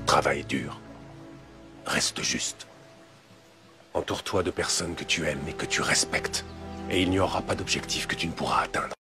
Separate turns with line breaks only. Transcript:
Travaille dur. Reste juste. Entoure-toi de personnes que tu aimes et que tu respectes. Et il n'y aura pas d'objectif que tu ne pourras atteindre.